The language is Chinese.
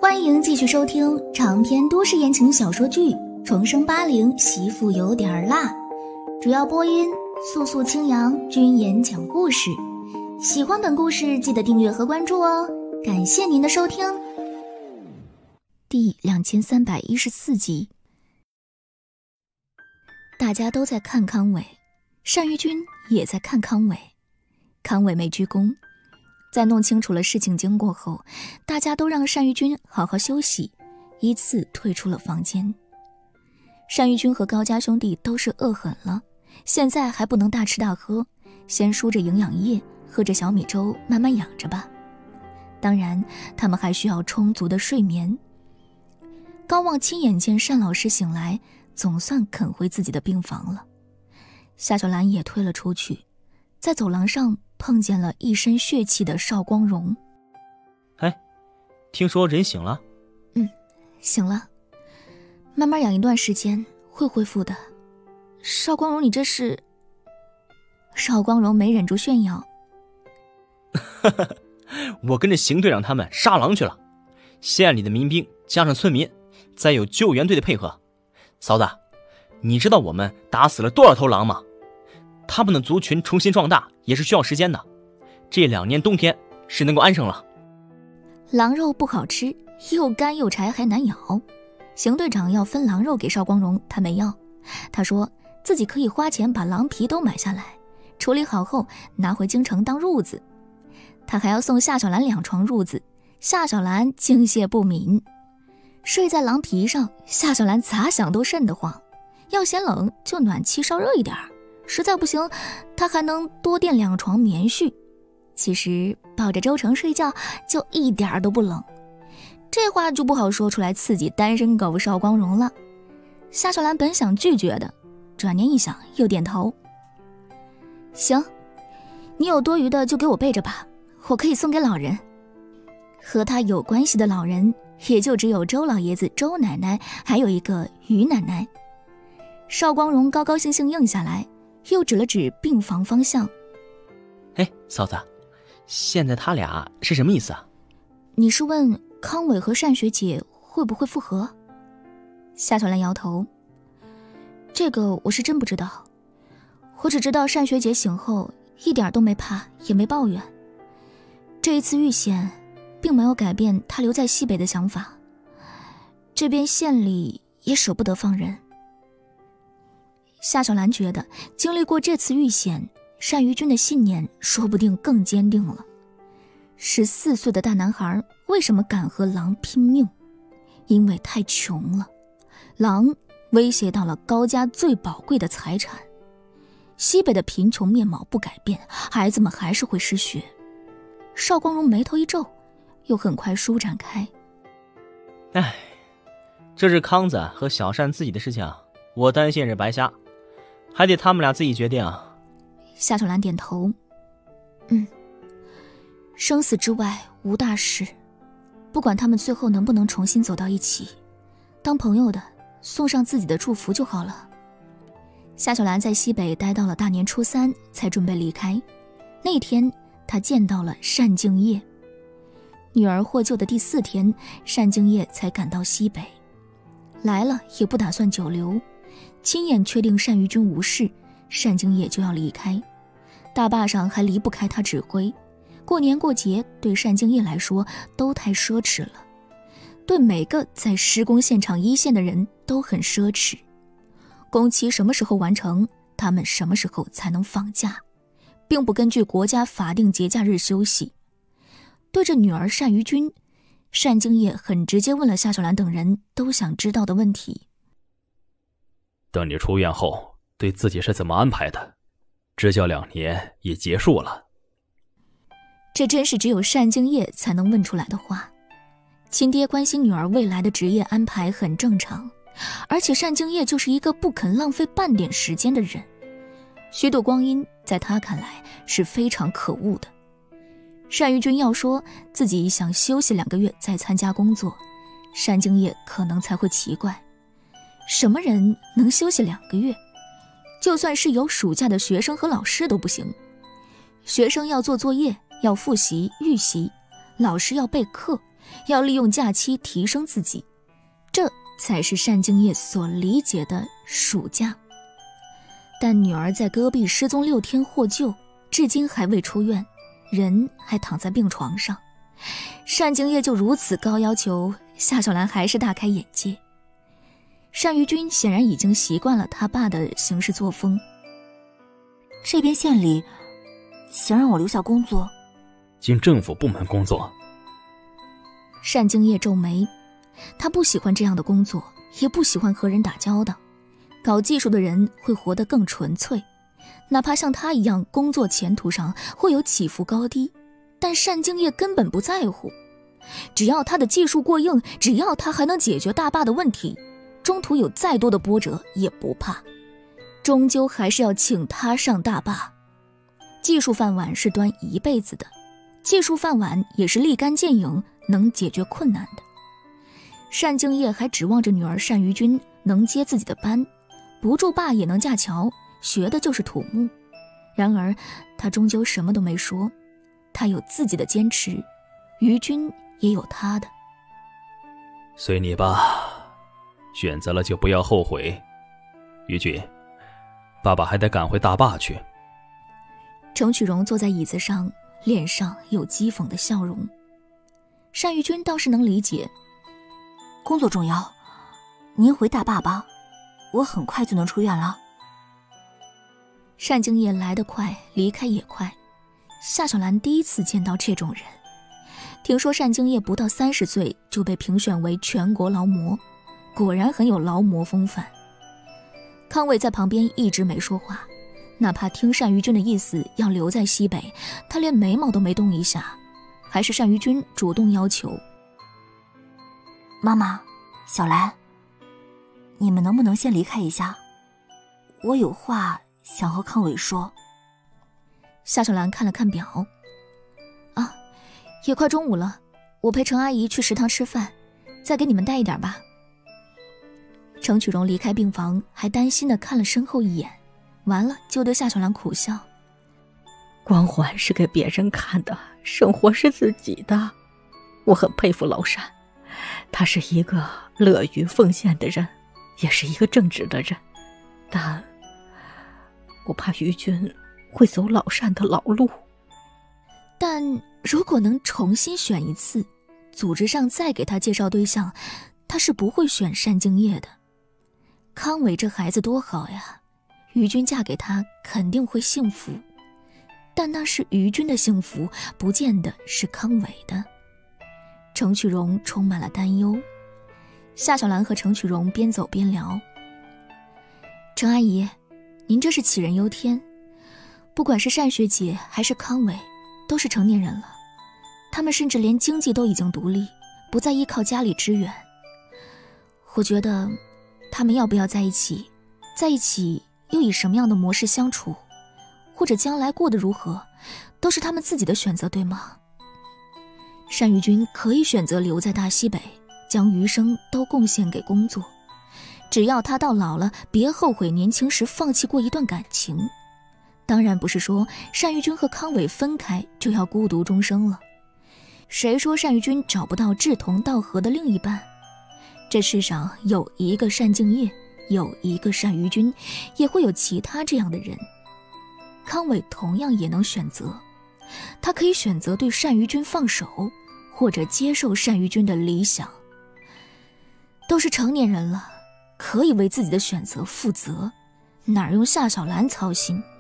欢迎继续收听长篇都市言情小说剧《重生80媳妇有点辣》，主要播音素素清扬，君言讲故事。喜欢本故事记得订阅和关注哦，感谢您的收听。第2314集。大家都在看康伟，单于君也在看康伟。康伟没鞠躬，在弄清楚了事情经过后，大家都让单于君好好休息，依次退出了房间。单于君和高家兄弟都是饿狠了，现在还不能大吃大喝，先输着营养液，喝着小米粥慢慢养着吧。当然他们还需要充足的睡眠。高望亲眼见单老师醒来，总算肯回自己的病房了。夏小兰也退了出去，在走廊上碰见了一身血气的邵光荣。 听说人醒了？ 醒了，慢慢养一段时间会恢复的。邵光荣，你这是……邵光荣没忍住炫耀。 我跟着邢队长他们杀狼去了，县里的民兵加上村民，再有救援队的配合。嫂子，你知道我们打死了多少头狼吗？他们的族群重新壮大也是需要时间的，这2年冬天是能够安生了。 狼肉不好吃，又干又柴还难咬。邢队长要分狼肉给邵光荣，他没要。他说自己可以花钱把狼皮都买下来，处理好后拿回京城当褥子。他还要送夏小兰2床褥子，夏小兰敬谢不敏。睡在狼皮上，夏小兰咋想都瘆得慌。要嫌冷就暖气烧热一点，实在不行他还能多垫2床棉絮。其实抱着周成睡觉就一点都不冷，这话就不好说出来刺激单身狗邵光荣了。夏小兰本想拒绝的，转念一想又点头。行，你有多余的就给我备着吧，我可以送给老人。和他有关系的老人也就只有周老爷子、周奶奶，还有一个于奶奶。邵光荣高高兴兴应下来，又指了指病房方向。 嫂子，现在他俩是什么意思啊？ 你是问康伟和单学姐会不会复合？夏小兰摇头。这个我是真不知道，我只知道单学姐醒后一点都没怕，也没抱怨。这一次遇险并没有改变她留在西北的想法，这边县里也舍不得放人。夏小兰觉得经历过这次遇险，单于君的信念说不定更坚定了。14岁的大男孩为什么敢和狼拼命？因为太穷了，狼威胁到了高家最宝贵的财产。西北的贫穷面貌不改变，孩子们还是会失学。邵光荣眉头一皱，又很快舒展开。 这是康子和小单自己的事情，我担心也是白瞎，还得他们俩自己决定啊。 夏小兰点头。生死之外无大事，不管他们最后能不能重新走到一起，当朋友的送上自己的祝福就好了。夏小兰在西北待到了大年初3才准备离开。那天她见到了单敬业。女儿获救的第4天，单敬业才赶到西北，来了也不打算久留，亲眼确定单于君无事，单敬业就要离开。大坝上还离不开他指挥，过年过节对单敬业来说都太奢侈了，对每个在施工现场一线的人都很奢侈。工期什么时候完成，他们什么时候才能放假，并不根据国家法定节假日休息。对着女儿单于君，单敬业很直接问了夏小兰等人都想知道的问题。 等你出院后，对自己是怎么安排的？支教2年也结束了。 这真是只有单敬业才能问出来的话。亲爹关心女儿未来的职业安排很正常，而且单敬业就是一个不肯浪费半点时间的人。虚度光阴在他看来是非常可恶的。单于君要说自己想休息2个月再参加工作，单敬业可能才会奇怪，什么人能休息2个月？就算是有暑假的学生和老师都不行。学生要做作业，要复习预习，老师要备课， 要利用假期提升自己，这才是单敬业所理解的暑假。但女儿在戈壁失踪6天获救，至今还未出院，人还躺在病床上。单敬业就如此高要求，夏小兰还是大开眼界。单于君显然已经习惯了他爸的行事作风。 这边县里想让我留下工作， 进政府部门工作。 单敬业皱眉，他不喜欢这样的工作，也不喜欢和人打交道。搞技术的人会活得更纯粹，哪怕像他一样工作前途上会有起伏高低，但单敬业根本不在乎。只要他的技术过硬，只要他还能解决大坝的问题，中途有再多的波折也不怕，终究还是要请他上大坝。技术饭碗是端一辈子的，技术饭碗也是立竿见影，能解决困难的。单敬业还指望着女儿单于君能接自己的班，不筑坝也能架桥，学的就是土木。然而他终究什么都没说，他有自己的坚持，于君也有他的。 随你吧，选择了就不要后悔。于君，爸爸还得赶回大坝去。 程曲荣坐在椅子上，脸上有讥讽的笑容。单于君倒是能理解， 工作重要，您回大坝吧，我很快就能出院了。 单敬业来得快，离开也快。夏小兰第一次见到这种人。听说单敬业不到30岁就被评选为全国劳模，果然很有劳模风范。康伟在旁边一直没说话，哪怕听单于君的意思要留在西北，他连眉毛都没动一下。还是单于君主动要求， 妈妈，小兰，你们能不能先离开一下？我有话想和康伟说。 夏小兰看了看表，啊，也快中午了，我陪程阿姨去食堂吃饭，再给你们带一点吧。程曲荣离开病房，还担心地看了身后一眼，完了就对夏小兰苦笑， 光环是给别人看的，生活是自己的。我很佩服老单，他是一个乐于奉献的人，也是一个正直的人，但我怕于君会走老单的老路。 但如果能重新选一次，组织上再给他介绍对象，他是不会选单敬业的。康伟这孩子多好呀，于君嫁给他肯定会幸福，但那是于君的幸福，不见得是康伟的。程曲荣充满了担忧。夏小兰和程曲荣边走边聊，程阿姨，您这是杞人忧天，不管是单学姐还是康伟都是成年人了，他们甚至连经济都已经独立，不再依靠家里支援。我觉得他们要不要在一起，在一起又以什么样的模式相处，或者将来过得如何，都是他们自己的选择，对吗？单于君可以选择留在大西北，将余生都贡献给工作，只要他到老了别后悔年轻时放弃过一段感情。当然不是说单于君和康伟分开就要孤独终生了，谁说单于君找不到志同道合的另一半？这世上有一个单敬业，有一个单于君，也会有其他这样的人。康伟同样也能选择，他可以选择对单于君放手，或者接受单于君的理想。都是成年人了，可以为自己的选择负责，哪用夏小兰操心？